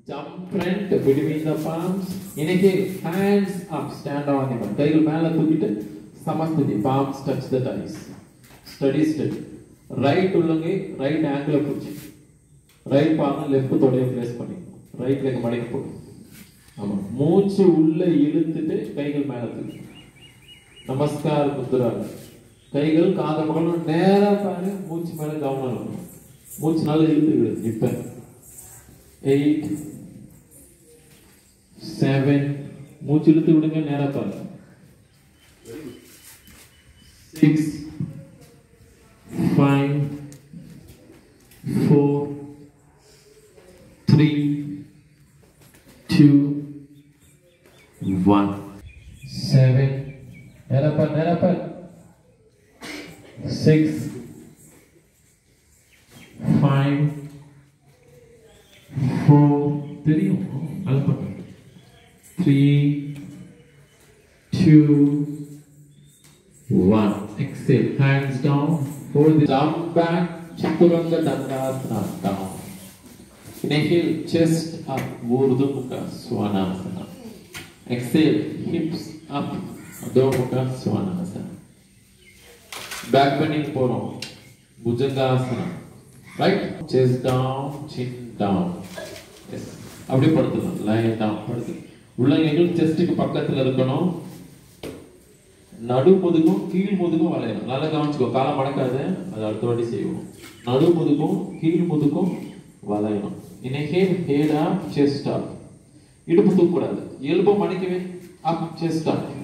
Jump front between the palms. Inhale, hands up, stand on the mat. கைகள் மேல தூக்கிட்டு சமஸ்துதி, palms touch the thighs. Steady steady. Right உள்ளங்கை right angle புடிச்சு. Right palm left தொடைய place பண்ணி. Right leg மடக்கி போடு. ஆமா. மூச்சு உள்ள இழுத்துட்டு கைகள் மேல தூக்கி. நமஸ்கார முத்ரா. கைகள் காத பக்கம் நேரா பாரு, மூச்சு மேல கவனம் இருக்கணும். மூச்சு நல்லா இழுத்து விடு. இப்ப 8 7 மூச்சு இழுத்து விடுங்க, நேரா பாருங்க. 6 5 4 3 2 1 7 நேரா பாரு 6 5 4 தெரியும் அல்பம் 3 2 1 exhale, hands down, hold the jump back, chaturanga dandasana down. Inhale, chest up, urdhva mukha svanasana. Exhale, hips up, adho mukha svanasana. Back bending porom, bhujangasana. Right, chest down, chin down. Yes, அப்படியே படுத்துக்கலாம். lie down, படுத்து. உள்ளங்கைகள் செஸ்டுக்கு பக்கத்துல இருக்கணும். நடு முதுகும் கீழ் முதுகும் வளையணும். நல்லா கவனிச்சுக்கோ, காலை மடக்காத, அது அடுத்த வாட்டி செய்வோம். நடு முதுகும் கீழ் முதுகும் வளையணும். Inhale, head up, chest up. இடுப்பு தூக்க கூடாது. எலும்பு மடக்கவே up, chest up.